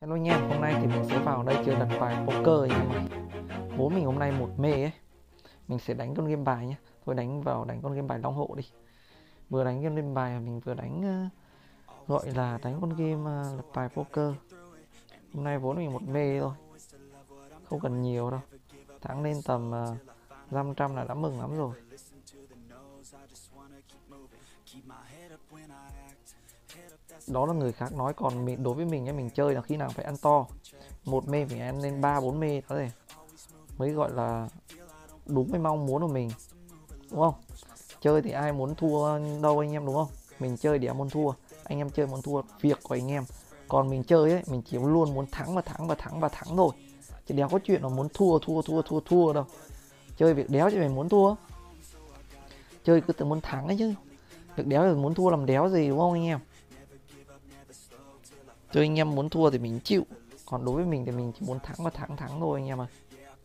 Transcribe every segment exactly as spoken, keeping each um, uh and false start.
Hello nha, hôm nay thì mình sẽ vào đây chơi đặt bài poker nha mọi người. Vốn mình hôm nay một mê ấy. Mình sẽ đánh con game bài nhé. Thôi đánh vào đánh con game bài long hộ đi. Vừa đánh con game bài mình vừa đánh uh, gọi là đánh con game uh, đặt bài poker. Hôm nay vốn mình một mê thôi, không cần nhiều đâu. Thắng lên tầm uh, năm trăm là đã mừng lắm rồi. Đó là người khác nói, còn mình đối với mình ấy, mình chơi là khi nào phải ăn to. Một mê phải ăn lên ba bốn mê đó rồi mới gọi là đúng cái mong muốn của mình, đúng không? Chơi thì ai muốn thua đâu anh em, đúng không? Mình chơi để muốn thua, anh em chơi muốn thua việc của anh em. Còn mình chơi ấy, mình chỉ luôn muốn thắng và thắng và thắng và thắng thôi, chứ đéo có chuyện là muốn thua thua thua thua thua đâu. Chơi việc đéo chứ mình muốn thua, chơi cứ tự muốn thắng ấy chứ. Việc đéo là muốn thua làm đéo gì, đúng không anh em? Chơi anh em muốn thua thì mình chịu, còn đối với mình thì mình chỉ muốn thắng và thắng thắng thôi anh em à.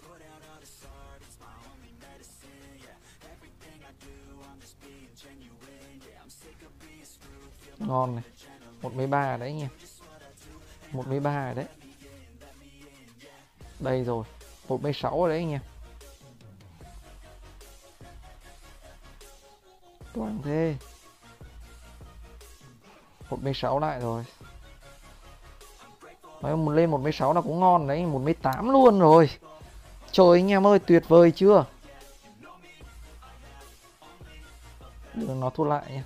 Ngon này, một mấy ba đấy anh em, một mấy ba đấy. Đây rồi, một mấy sáu rồi đấy anh em. Toàn thế. Một mấy sáu lại rồi. Nói một lên một mấy sáu là cũng ngon đấy, một mấy tám luôn rồi. Trời anh em ơi, tuyệt vời chưa? Đừng nó thua lại nha.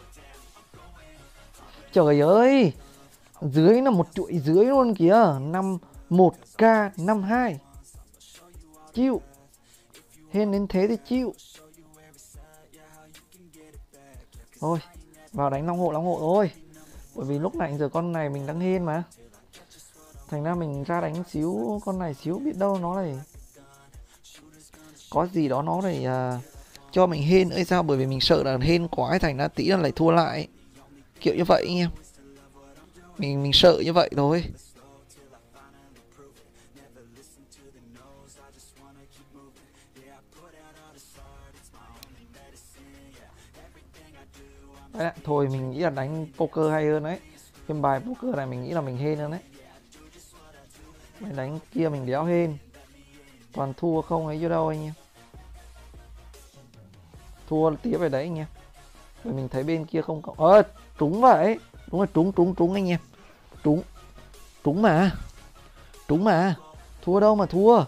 Trời ơi, dưới là một chuỗi dưới luôn kìa. Năm một k năm hai. Chịu. Hên đến thế thì chịu. Thôi, vào đánh long hộ long hộ thôi. Bởi vì lúc này giờ con này mình đang hên mà. Thành ra mình ra đánh xíu con này xíu, biết đâu nó này có gì đó nó này uh, cho mình hên ấy sao. Bởi vì mình sợ là hên quá, thành ra tí là lại thua lại, kiểu như vậy anh em. Mình mình sợ như vậy thôi. Đấy, thôi mình nghĩ là đánh poker hay hơn đấy. Game bài poker này mình nghĩ là mình hên hơn đấy. Mình đánh kia mình đéo hên, toàn thua không ấy chứ đâu anh em. Thua tiếp về đấy anh em. Bởi mình thấy bên kia không cộng. Ơ, à, trúng vậy. Đúng rồi, trúng trúng trúng anh em. Trúng. Trúng mà. Trúng mà. Thua đâu mà thua.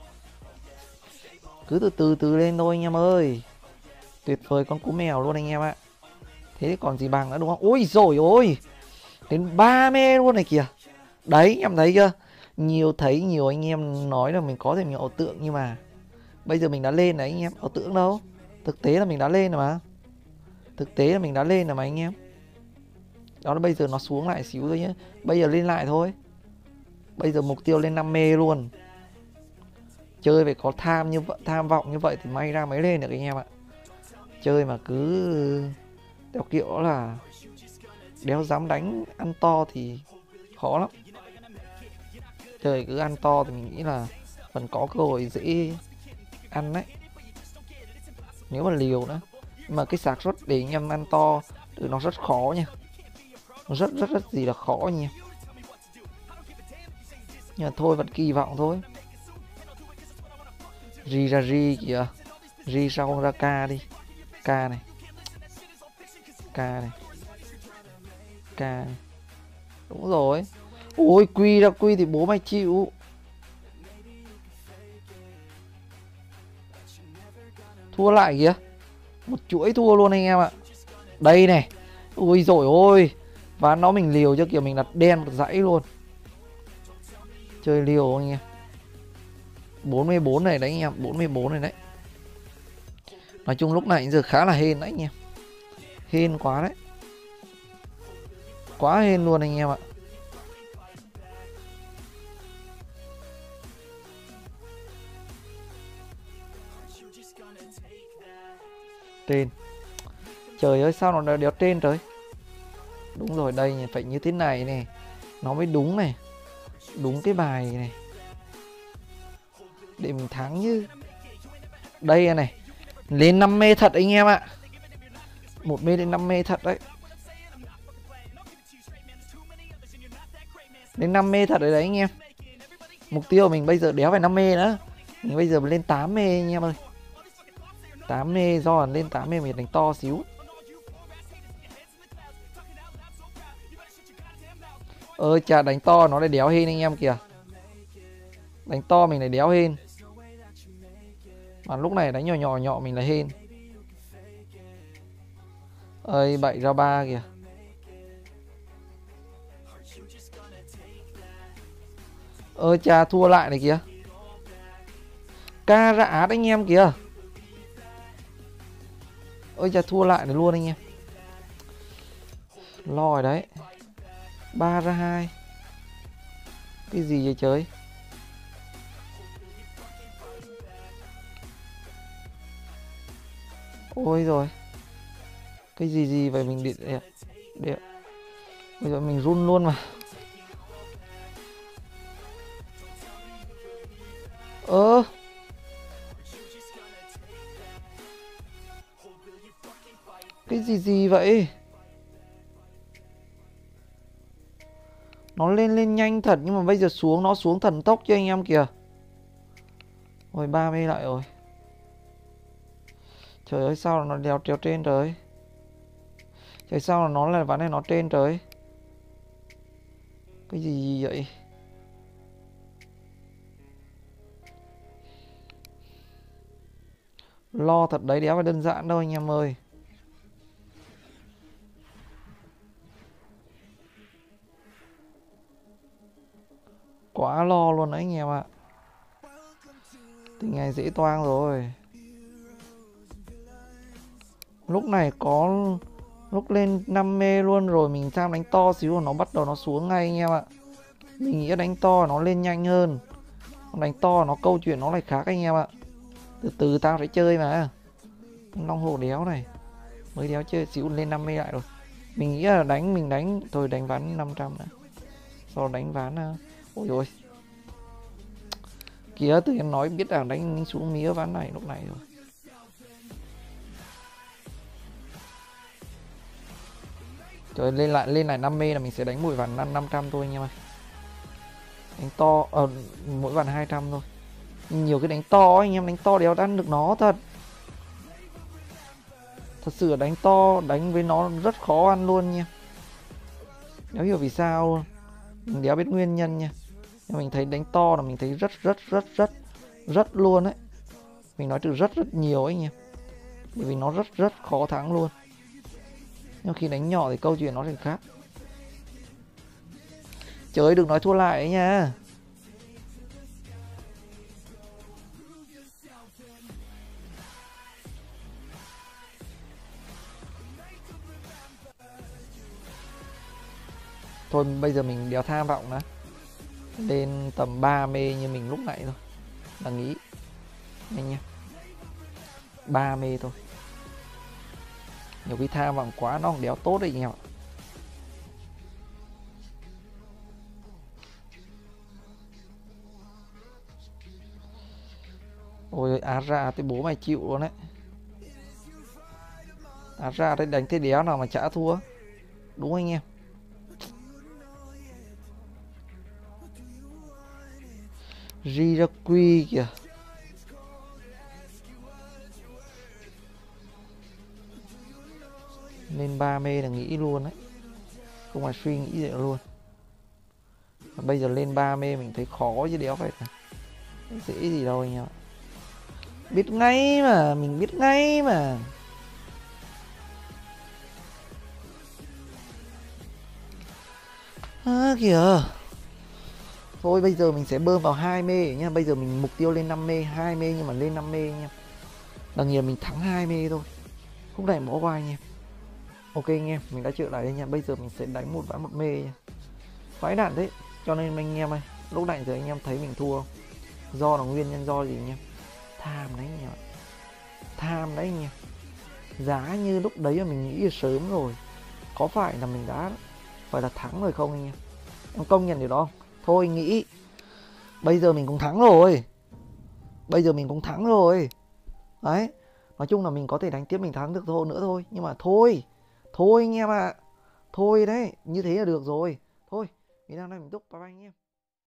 Cứ từ từ từ lên thôi anh em ơi. Tuyệt vời con cú mèo luôn anh em ạ. Thế còn gì bằng nữa đúng không? Ôi rồi ôi. Đến ba mê luôn này kìa. Đấy anh em thấy chưa? Nhiều thấy nhiều anh em nói là mình có thể nhiều ảo tượng, nhưng mà bây giờ mình đã lên đấy anh em. Ảo tượng đâu, thực tế là mình đã lên rồi mà. Thực tế là mình đã lên rồi mà anh em. Đó là bây giờ nó xuống lại xíu thôi nhé. Bây giờ lên lại thôi. Bây giờ mục tiêu lên năm mê luôn. Chơi phải có tham như vậy, tham vọng như vậy thì may ra mới lên được anh em ạ. Chơi mà cứ theo kiểu là đéo dám đánh ăn to thì khó lắm. Chơi cứ ăn to thì mình nghĩ là vẫn có cơ hội dễ ăn đấy, nếu mà liều nữa. Nhưng mà cái xác suất để anh em ăn to thì nó rất khó nha. Nó rất rất rất gì là khó nha. Nhưng mà thôi, vẫn kỳ vọng thôi. Ri ra ri kìa. Ri sao không ra K đi. K này. K này. K này. Đúng rồi. Ôi quy ra quy thì bố mày chịu. Thua lại kìa. Một chuỗi thua luôn anh em ạ. Đây này. Ui rồi ôi. Ván nó mình liều cho kiểu mình đặt đen một dãy luôn. Chơi liều anh em. bốn mươi bốn này đấy anh em. bốn mươi bốn này đấy. Nói chung lúc này giờ khá là hên đấy anh em. Hên quá đấy. Quá hên luôn anh em ạ. Trên. Trời ơi sao nó đéo trên trời. Đúng rồi, đây phải như thế này này nó mới đúng này. Đúng cái bài này để mình thắng như. Đây này. Lên năm mê thật anh em ạ. Một mê lên năm mê thật đấy. Lên năm mê thật rồi đấy anh em. Mục tiêu của mình bây giờ đéo phải năm mê nữa. Mình bây giờ lên tám mê anh em ơi. tám mê, do là lên tám mê mình đánh to xíu. Ơ chà, đánh to nó lại đéo hên anh em kìa. Đánh to mình lại đéo hên. Mà lúc này đánh nhỏ nhỏ nhỏ mình là hên. Ơi bảy ra ba kìa. Ơ chà, thua lại này kìa. Ca ra át anh em kìa. Ôi chà, thua lại này luôn anh em. Lo rồi đấy. Ba ra hai. Cái gì vậy trời. Ôi rồi. Cái gì gì vậy mình điện đẹp. Đẹp. Bây giờ mình run luôn mà. Ơ. Cái gì gì vậy. Nó lên lên nhanh thật nhưng mà bây giờ xuống nó xuống thần tốc cho anh em kìa. Ôi ba mươi lại rồi. Trời ơi sao nó đèo trèo trên trời. Trời sao là nó là ván này nó trên trời. Cái gì vậy. Lo thật đấy, đéo phải đơn giản đâu anh em ơi. Quá lo luôn đấy anh em ạ. Tình này dễ toang rồi. Lúc này có lúc lên năm mê luôn rồi, mình sang đánh to xíu rồi nó bắt đầu nó xuống ngay anh em ạ. Mình nghĩ đánh to nó lên nhanh hơn. Đánh to nó câu chuyện nó lại khác anh em ạ. Từ từ tao sẽ chơi mà. Long hồ đéo này. Mới đéo chơi xíu lên năm mê lại rồi. Mình nghĩ là đánh mình đánh thôi đánh ván năm trăm nữa. Sau đánh ván ôi ôi. Kìa tự nhiên nói biết là đánh xuống mía ván này lúc này rồi. Trời lên lại lên lại năm mê là mình sẽ đánh mỗi ván năm trăm thôi anh em ơi. Đánh to ờ, mỗi ván hai trăm thôi. Nhiều cái đánh to anh em, đánh to đéo ăn được nó thật. Thật sự đánh to đánh với nó rất khó ăn luôn nha. Đéo hiểu vì sao luôn. Mình đéo biết nguyên nhân nha. Nhưng mình thấy đánh to là mình thấy rất rất rất rất rất luôn đấy. Mình nói từ rất rất nhiều ấy nha. Bởi vì nó rất rất khó thắng luôn. Nhưng khi đánh nhỏ thì câu chuyện nó thì khác. Trời ơi đừng nói thua lại ấy nha. Thôi bây giờ mình đéo tham vọng nữa. Lên tầm ba mê như mình lúc nãy thôi. Là nghĩ anh nha. ba mê thôi. Nhiều khi tham vọng quá nó không đéo tốt đấy anh em ạ. Ôi á ra tới bố mày chịu luôn đấy. Á ra đấy đánh thế đéo nào mà chả thua. Đúng anh em. Rirakui kìa. Lên ba mê là nghĩ luôn đấy. Không phải suy nghĩ gì luôn. Và bây giờ lên ba mê mình thấy khó chứ đéo phải dễ gì đâu anh em ạ. Biết ngay mà, mình biết ngay mà. À, kìa. Thôi bây giờ mình sẽ bơm vào hai mê nhá. Bây giờ mình mục tiêu lên năm mê, hai mê nhưng mà lên năm mê nha. Đằng nhiên mình thắng hai mê thôi. Không để bỏ qua anh em. Ok anh em, mình đã trở lại đây nha. Bây giờ mình sẽ đánh một ván một mê nha. Khoái đạn đấy. Cho nên anh em ơi, lúc nãy giờ anh em thấy mình thua không? Do là nguyên nhân do gì anh em? Tham đấy anh em ạ. Tham đấy anh em. Giá như lúc đấy mà mình nghĩ là sớm rồi. Có phải là mình đã phải là thắng rồi không anh em? Em công nhận điều đó không? Thôi nghĩ bây giờ mình cũng thắng rồi. Bây giờ mình cũng thắng rồi. Đấy. Nói chung là mình có thể đánh tiếp mình thắng được thôi nữa thôi. Nhưng mà thôi. Thôi anh em ạ. À. Thôi đấy. Như thế là được rồi. Thôi. Video này mình túc, bye bye anh em.